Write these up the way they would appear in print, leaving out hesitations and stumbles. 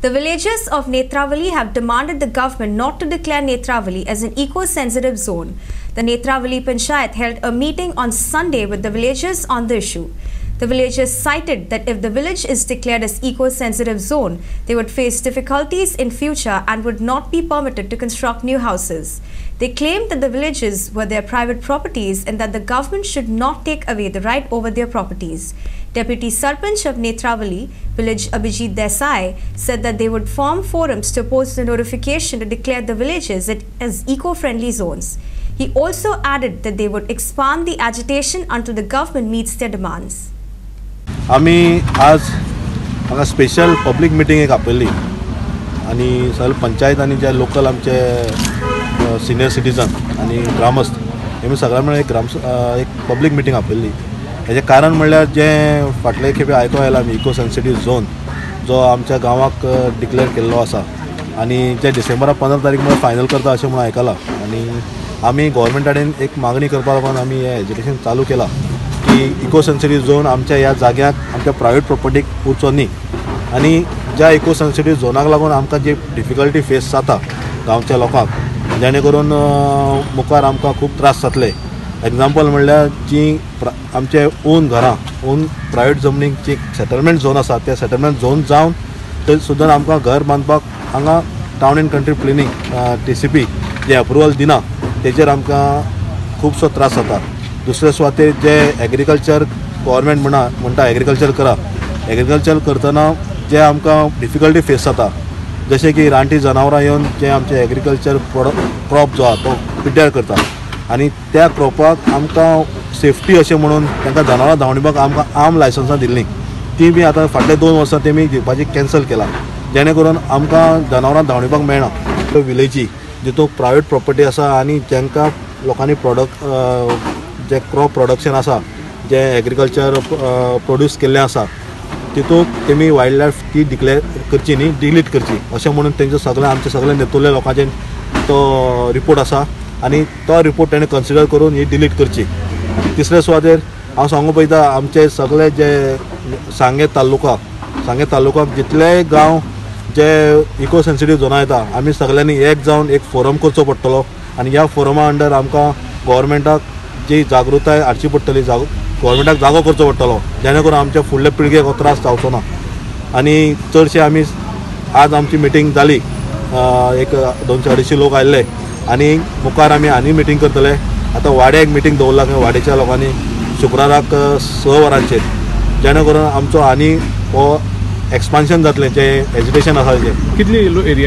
The villagers of Netravali have demanded the government not to declare Netravali as an eco-sensitive zone. The Netravali Panchayat held a meeting on Sunday with the villagers on the issue. The villagers cited that if the village is declared as eco-sensitive zone, they would face difficulties in future and would not be permitted to construct new houses. They claimed that the villages were their private properties and that the government should not take away the right over their properties. Deputy Sarpanch of Netravali, village Abhijit Desai, said that they would form forums to post a notification to declare the villages as eco-friendly zones. He also added that they would expand the agitation until the government meets their demands. आम्ही आज हांगा special public meeting एक आपयल्ली आनी सगळे पंचायत आनी जे local आमचे senior citizen आनी ग्रामस्थ हेमी सगळ्या मेळून एक पब्लिक मिटींग आपयल्ली. हेजें कारण म्हणल्यार जे फाटले खेपे आयको आयला आमी इको सेन्सिटीव झोन जो आमच्या गांवाक डिक्लेअर केल्लो आसा आनी जे डिसेंबराक 15 तारीख म्हळ्यार फायनल करता अशें म्हणून आयकलां. आनी आमी गोवोरमेंटा कडेन एक मागणी करपा लागून आमी हें एज्युकेशन चालू केलां की इको सेन्सिटीव झोन आमच्या ह्या जाग्याक आमच्या प्रायवेट प्रॉपर्टीक उरचो न्ही. आनी ज्या इको सेन्सिटीव झोनाक लागून आमकां जी डिफिकल्टी फेस जाता गांवच्या लोकांक जेणे करून मुखार आमकां खूब त्रास जातले. एग्जाम्पल म्हणल्यार जी आमचे ओन घरां ओन प्रायवेट जमनीक जी सेटलमेंट झोन आसा त्या सेटलमेंट झोन जावन थंय सुद्दां आमकां घर बांदपाक हांगा town and country planning TCP जे अप्रुवल दिना तेजेर आमकां खुबसो त्रास जाता. दुसरे सुवातेर जे एग्रीकल्चर गव्हर्मेंट म्हणटा एग्रीकल्चर करा एग्रीकल्चर करतना जे आमकां डिफिकल्टी फेस जाता जशें की रानटी जनावरां येवन जे आमचे एग्रीकल्चर क्रॉप जो आसा तो पिड्ड्यार करता आनी त्या क्रॉपाक आमकां सेफ्टी अशें म्हणून तांकां जनावरां धांवणीपाक आमकां आर्म लायसन्सां दिल्लीं ती बी आतां फाटले 2 वर्सां तेमी दिवपाची कॅन्सल केला जेणे करून आमकां जनावरां धांवणीपाक मेळना. त्यो विलेजी जितून प्रायवेट प्रॉपर्टी आसा आनी जांकां लोकांनी प्रोडक्ट जे क्रॉप प्रोडक्शन आसा जे एग्रीकल्चर प्रोड्यूस केल्लें आसा तितूंत तेमी वायल्ड लायफ ती डिक्लेअर करची न्ही डिलीट करची अशें म्हणून तेंचें सगळें आमचे सगळे नेतुर्ले लोकांचे तो रिपोर्ट आसा आनी तो रिपोर्ट तेणें कन्सिडर करून ही डिलीट करची. तिसरे सुवातेर हांव सांगूं पळयता आमचे सगळे जे सांगे तालुकाक जितलेय गांव जे इको सेन्सिटीव झोना येता आमी सगळ्यांनी एक जावन एक फोरम करचो पडटलो आनी ह्या फोरमा अंडर आमकां गव्हर्मेंटाक जी जागृताय हाडची पडटली गव्हर्मेंटाक जागो करचो पडटलो जेणे करून आमच्या फुडले पिळगेक हो त्रास जावचो ना. आनी चडशे आमी आज आमची मिटींग जाली एक 200-250 लोक आयिल्ले आनी मुखार आमी मिटींग करतले. आतां वाड्याक एक मिटींग दवरला वाड्याच्या लोकांनी शुक्राराक 6 वरांचेर जेणे करून आमचो आनी हो एक्सपान्शन जातलें जे एज्युकेशन आसा तेजें. कितली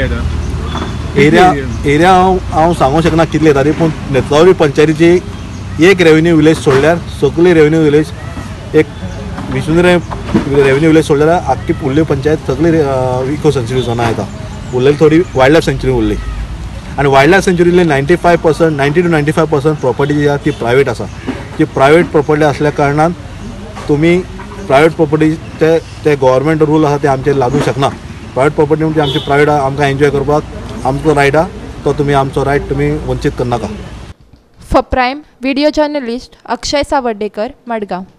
एरिया एरिया हांव सांगूंक शकना कितले येता ती पूण नेत्रावली पंचायतीची एक रेव्हेन्यू विलेज सोडल्यार सगळी रेव्हेन्यू विलेज एक विष्णुरे रेव्हेन्यू विलेज सोडल्यार आख्खी फुडली पंचायत सगळी इको सेन्सिटीव झोना येता. उरलेली थोडी वायल्ड लायफ सेंच्युरी उरली आनी वायल्ड लायफ सेंच्युरीतली 90 to 95% प्रॉपर्टी जी आसा ती प्रायवेट आसा. ती प्रायवेट प्रॉपर्टी असल्या कारणान तुमी प्रायवेट प्रॉपर्टी ते गव्हर्मेंट रूल आसा ते आमचेर लागू शकना. प्रायवेट प्रॉपर्टी म्हणजे आमची प्रायवेट आमकां एन्जॉय करपाक आमचो रायट आसा तो तुमी आमचो रायट तुमी वंचीत करनाका. For prime video journalist Akshay Savardekar, Madgaon.